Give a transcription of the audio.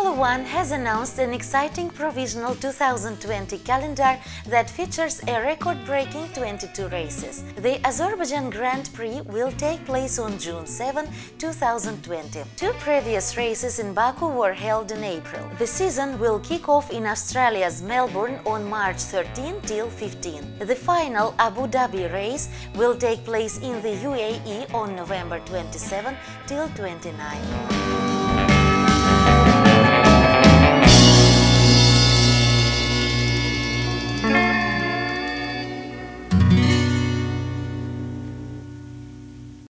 Formula One has announced an exciting provisional 2020 calendar that features a record-breaking 22 races. The Azerbaijan Grand Prix will take place on June 7, 2020. Two previous races in Baku were held in April. The season will kick off in Australia's Melbourne on March 13 till 15. The final Abu Dhabi race will take place in the UAE on November 27 till 29.